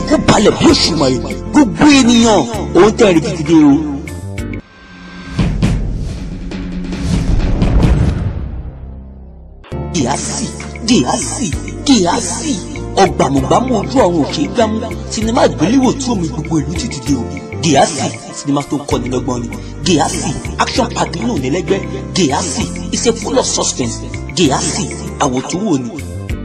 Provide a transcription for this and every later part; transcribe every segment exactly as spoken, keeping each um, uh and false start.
kó balẹ̀ bí òṣùmàrè gbogbo ènìyàn òun tẹ̀rí títí dé o. Gíásì Gíásì Gíásì ọgbàmùgbàmù ojú ọ̀run òkè gbámú sinimá ìgbéléwò tí omi gbogbo ìlú títí dé o. Gíásì sinimá tó kọ́ni lọ́gbọ́n ni. Gíásì action pack nínú ìlẹ́lẹ́gbẹ́. Gíásì is a full of suspense. Gíásì àwòtúwò ni.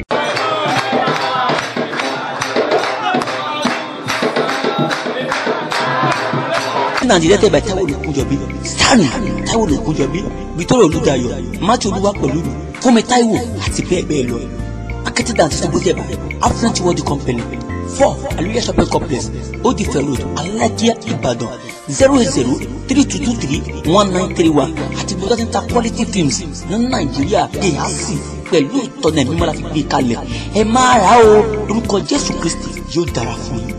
Directed by Taiwo Olukunjobi, starring Taiwo Olukunjobi, Victoria Oludayo, Matthew Oluwapelu, Fúnmi Taiwo àti bẹ́ẹ̀ bẹ́ẹ̀ lọ. Marketed and distributed by Afrent World Company. Four Aluya Shopping Complex, Odife Road, Alakia, Ibadan. Zero eight zero three two two three one nine three one. Àti bí wọ́n ti ń ta quality films ní Nàìjíríà Gíásì pẹ̀lú ìtọ́nà ẹ̀mí mọ́lá fi gbé kalẹ̀. Ẹ máa rà ó lórúkọ Jésù Kristi yóò dára fún yín.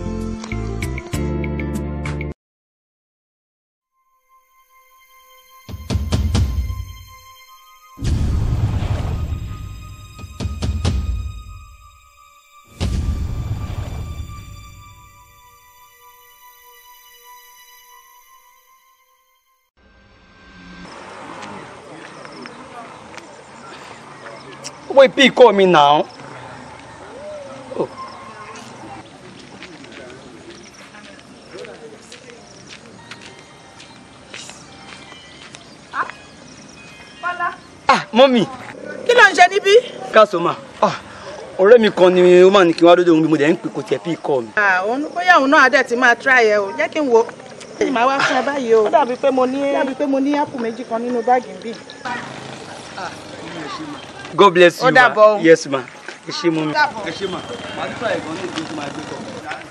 Wait, P call me now. Oh. Ah, Bọ́lá. Ah, mommy. Kí ló ń ṣe níbí? Káàsó ma. Ah, ọ̀rẹ́ mi kan ni ó máa ní kí n wá dódò òun bí mo dẹ̀ ń pè kò tiẹ̀ P call mi. Ah, òun bóyá òun náà adẹ̀ ti máa try ẹ o. Jẹ́ kí n wo. Ṣé màá wá fún ẹ báyìí o? Ó dàbí pé mo ní dàbí pé mo ní ápù méjì kan nínú báàgì bí. God bless you. Ó dàbọ̀ o. Yes ma. Ẹ ṣé mọ́ mi. Ẹ ṣé ma. Màá tún fàyè gan ní ìdí tó máa gbé kọ.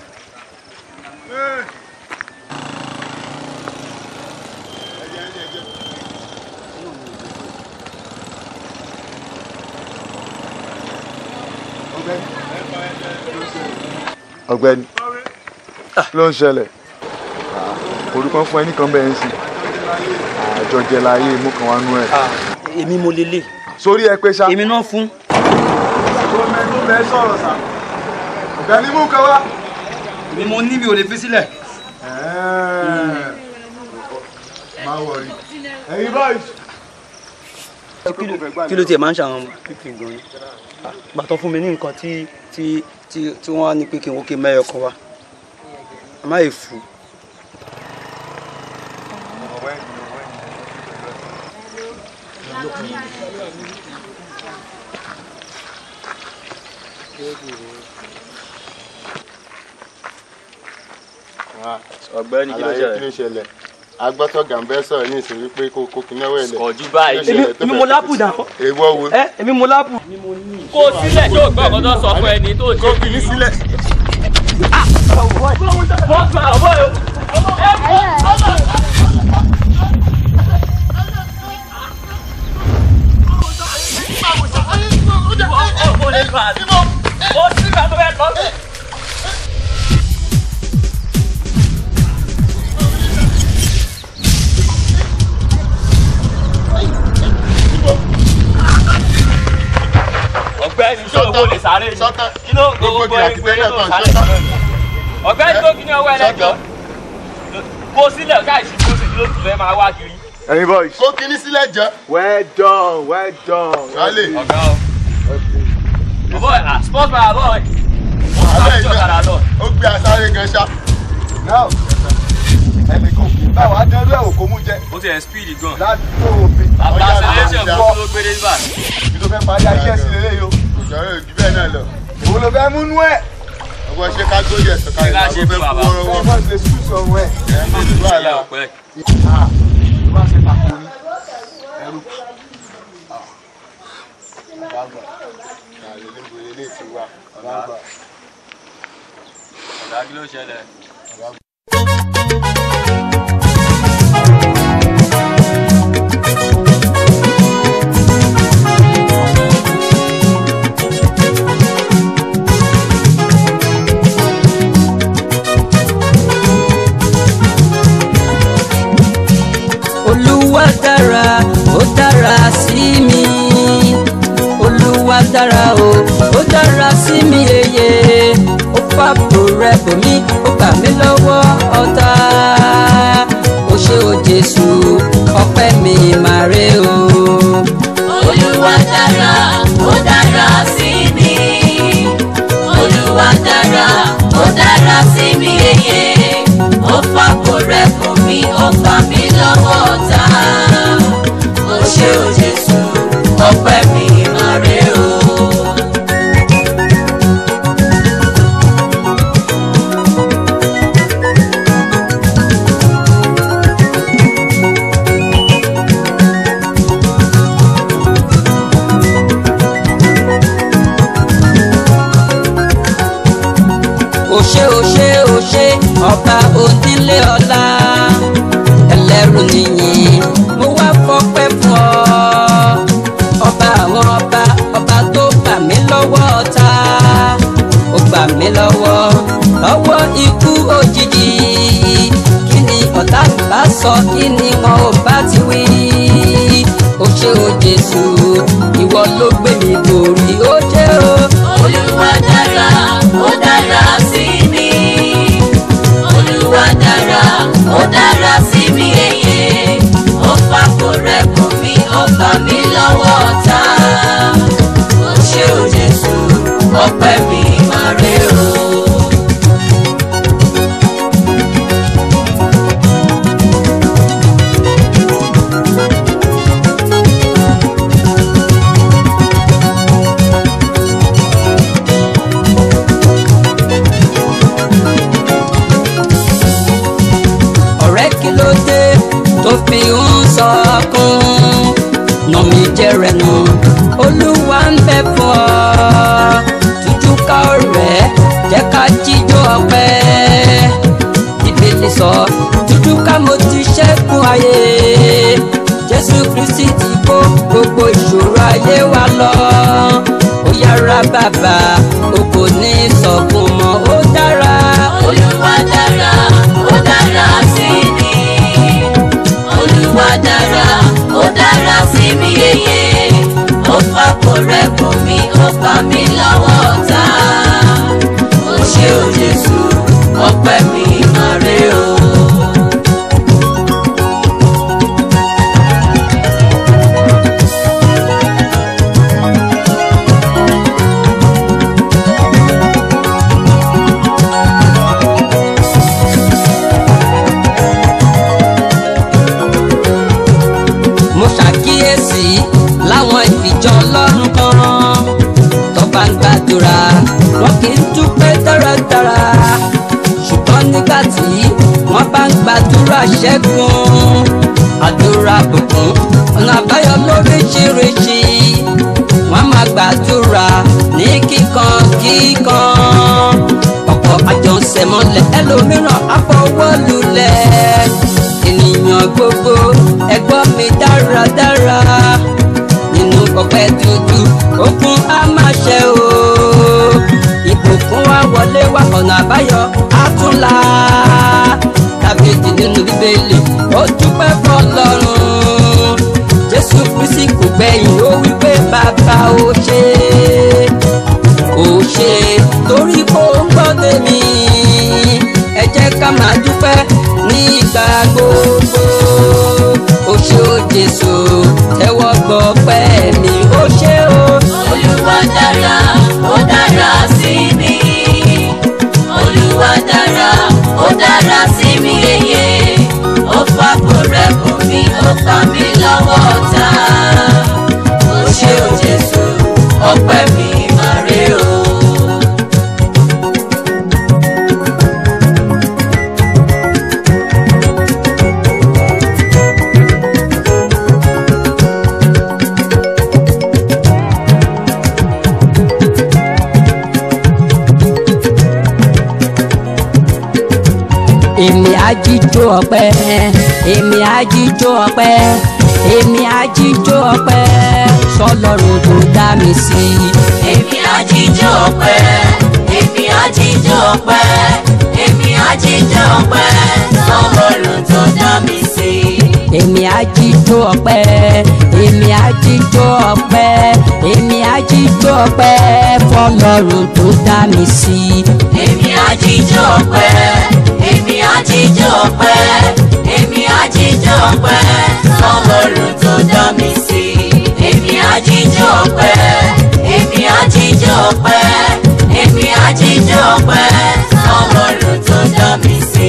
Ọ̀gbẹ́ni ló ń ṣẹlẹ̀ orúkọ fún ẹnìkan bẹ́ẹ̀ ń sìn àjọjẹ láyé mú kan wá nú ẹ̀. Èmi mo lélẹ̀. Sórí ẹ pé ṣá. Èmi náà fún. Gómìnà bẹ́ẹ̀ sọ̀rọ̀ sá. Ọ̀gbẹ́ni mú kan wá. Èmi mo ní mi ò lè fi sílẹ̀. Má wọrí. Ẹ̀yin boys. Kí ló tiẹ̀ máa ń ṣàwọn pípì gan-an? Bàtọ́ fún mi ní nǹkan tí tí tí tí wọ́n á ní pé kí n wó kí n mẹ́yọ̀ kan wá. A máa yẹ fún. Ọ̀gbẹ́ni kí ló ṣẹlẹ̀? Kí ló ṣẹlẹ̀? Agbọ́tọ̀ Gàmbẹ́ sọ̀rọ̀ ní ìsìn wípé kó kó kí náwó ẹ̀lẹ̀. Kọjú báyìí. Èmi mo lápù dà. Èèwọ̀ wo? Ẹ èmi mo lápù. Kó sílẹ̀ tó gbọ́ ọ̀kan tó sọ fún ẹni tó ṣe. Kó kí ní sílẹ̀. Ọ̀gbẹ́ni ṣé owó lè sáré ni? Kí ló gbogbo ẹgbẹ́ tó sáré? Ọ̀gbẹ́ni tó kí ni ọwọ́ ẹlẹ́jọ́? Kó sílẹ̀ káìsí tó sì ló tún fẹ́ máa wá kiri. Ẹ̀yin boys. Kó kíní sílẹ̀ jẹ́. Well done, well done. Wálé. Ọ̀gá o. Ọ̀bọ̀ ẹ̀ sport by àbọ̀ ẹ̀. Abẹ́ ìgbẹ́ ó gbé asáré gan ṣá. Now, ẹnì kan kì í bá wa dẹ́rú ẹ̀ òkú mú jẹ. Ó ti ẹ̀ speed gan. Ládùúgbò òfin. Àbá selection kó ló gbé dé bá. Ibi tó fẹ́ parí ayé ẹ̀sìn lélẹ̀ yìí o. Ìṣòro ìdí bẹ́ẹ̀ náà lọ. Òun ló fẹ́ múnú ẹ̀. Ọgbọ́n ṣe ká tó yẹ sọ̀kalẹ̀ Ṣé ká ṣe fún bàbá? Wọ́n fẹ́ ṣe sùn sọ̀rọ̀ ẹ̀. Ẹ̀ ń bí ìlú àlà. Ìyá ọ̀pẹ. Tó bá ṣe pàkó ní ẹrú. Àlè níbo ilé ti wá. Ọ̀gá kí ló ṣẹlẹ̀? Olúwa dára, ó dára sí mi. Olúwa dára o, ó dára sí mi yeye. Ó fàbò rẹ̀ bò mí ó gbà mí lọ́wọ́ ọ̀tá. Ó ṣé o Jésù ọpẹ́ mi máa rè o. Olúwa dára ó dára sí mi. Olúwa dára ó dára sí mi yeye. Ó fàbò rẹ̀ bò mí ó gbà mí lọ́wọ́ ọ̀tá. Ó ṣé o Jésù ọpẹ́ mi máa rè o. Ó ṣé ó ṣé ó ṣé ọba onílé ọlá ẹlẹ́rù nìyí mo wá fọpẹ́ fún ọ. Ọba àwọn ọba ọba tó gbà mí lọ́wọ́ ọ̀tá. Ó gbà mí lọ́wọ́ lọ́wọ́ ikú òjijì. Kí ni ọ̀tá bá sọ kí ni wọn ò bá ti wí. Ó ṣé o Jésù ìwọ ló gbé mi borí. Ó ṣé o. Olúwa dára ó dára sí mi. Olúwa dára ó dára sí mi yeye. Ó fàbò rẹ̀ bò mí ó gbà mí lọ́wọ́ ọ̀tá. Ó ṣé o Jésù ọpẹ́ mi máa rè o. Ọ̀rẹ́ kí ló dé tó fi ń sọkún nà mí jẹrẹ nù. Olúwa ń bẹ fún ọ tújú ká ọ̀rẹ́ jẹ́ ká jíjó ọpẹ́. Bíbélì sọ tújú ká mo ti ṣẹ́gun ayé. Jésù Kristi ti kó gbogbo ìṣòro ayé wa lọ. Ó yára bàbá o kò ní sọkún mọ́ ó dára. Olúwa dára ó dára sí mi. Olúwa dára ó dára sí mi yeye. Ó fàbò rẹ̀ bò mí ó gbà mí lọ́wọ́ ọ̀tá. Ó ṣé o Jésù ọpẹ́ mi máa rè o. Mo ṣàkíyèsí láwọn ìjọ Ọlọ́run kan tó bá ń gbàdúrà wọn kì í dúpẹ́ dáradára. Ṣùgbọ́n nígbà tí wọ́n bá ń gbàdúrà ṣẹ́gun àdúrà bùkún ọ̀nà àbáyọ lóríṣiríṣi. Wọ́n máa gbàdúrà ní kíkan kíkan. Ọ̀pọ̀ àjọṣẹ̀mọ́lẹ̀ ẹlòmíràn á fọwọ́ lulẹ̀. Ènìyàn gbogbo ẹ gbọ́ mi dáradára. Nínú ọpẹ́ dúdú okun á máa ṣẹ o. Ìbùkún wa wọlé wá ọ̀nà àbáyọ á tún là. Dáfídì nínú Bíbélì ó dúpẹ́ f'Ọlọ́run. Jésù Kristi kò gbẹ̀yìn ó wí pé bàbá ó ṣé ó ṣé torí kó ń gbọ́ tèmi. Ẹ jẹ́ ká máa dúpẹ́ ní ìgbà gbogbo. Ó ṣé o Jésù tẹ́wọ́ gbọpẹ́ mi. Ó ṣé o. Olúwa dára ó dára sí mi. Olúwa dára ó dára sí mi yeye. Ó fàbò rẹ̀ bò mí ó gbà mí lọ́wọ́ ọ̀tá. Ó ṣé o Jésù ọpẹ́ mi máa rè o. Èmi á jíjó ọpẹ́, èmi á jíjó ọpẹ́, èmi á jíjó ọpẹ́ sọ́lọ́run tó dá mi sí. Èmi á jíjó ọpẹ́, èmi á jíjó ọpẹ́, èmi á jíjó ọpẹ́ sọ́lọ́run tó dá mi sí. èmi á jíjó ọpẹ́ èmi á jíjó ọpẹ́ èmi á jíjó ọpẹ́ fọ́lọ́run tó dá mi sí. èmi á jíjó ọpẹ́ èmi á jíjó ọpẹ́ èmi á jíjó ọpẹ́ fọ́lọ́run tó dá mi sí. èmi á jíjó ọpẹ́ èmi á jíjó ọpẹ́ èmi á jíjó ọpẹ́ fọ́lọ́run tó dá mi sí.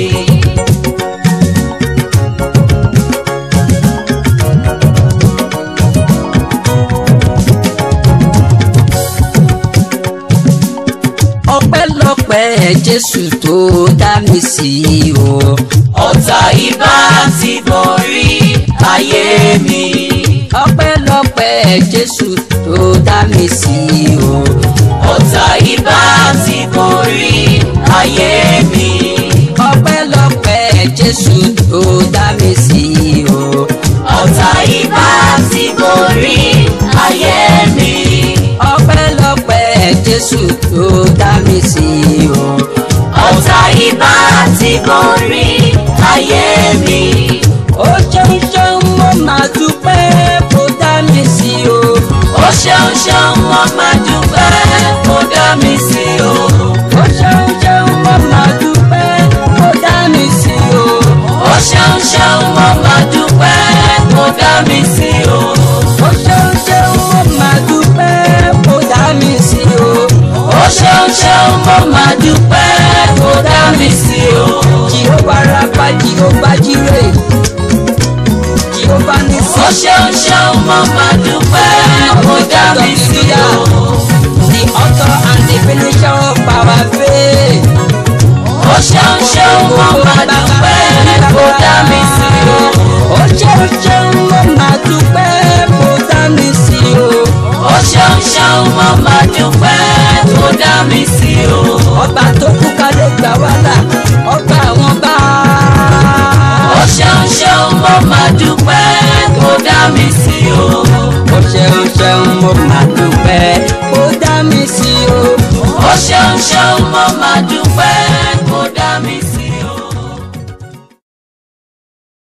ọpẹ́lọpẹ́ Jésù tó dá mi sí o. ọ̀tá ibà ti borí ayé mi. ọpẹ́lọpẹ́ Jésù tó dá mi sí o. ọ̀tá ibà ti borí ayé mi. ọpẹ́lọpẹ́ Jésù tó dá mi sí o. ọ̀tá ibà ti borí ayé mi. ọpẹ́lọpẹ́ Jésù tó dá mi sí o. ọ̀tá ibà ti borí ayé mi. ó ṣeun ṣeun mo máa dúpẹ́ kó dá mi sí o. ó ṣeun ṣeun mo máa dúpẹ́ kó dá mi sí o. ó ṣeun ṣeun mo máa dúpẹ́ kó dá mi sí o. ó ṣeun ṣeun mo máa dúpẹ́ kó dá mi sí o. ó ṣeun ṣeun mo máa dúpẹ́ kó dá mi sí o. ó ṣeun ṣeun mo máa dúpẹ́ kó dá mi sí o. Jèhófà Ráfà Jèhófà Jírè Jèhófà Nísì. ó ṣeun ṣeun mo máa dúpẹ́ kó dá mi sí o. The author and the finisher of our faith. ó ṣeun ṣeun mo máa dúpẹ́ kó dá mi sí o. ó ṣeun ṣeun mo máa dúpẹ́ kó dá mi sí o. ó ṣeun ṣeun mo máa dúpẹ́ kó dá mi sí o. ọba tó kú kalẹ̀ gbà wá là ọba àwọn bá. ó ṣeun ṣeun mo máa dúpẹ́ kó dá mi sí o. ó ṣeun ṣeun mo máa dúpẹ́ kó dá mi sí o. ó ṣeun ṣeun mo máa dúpẹ́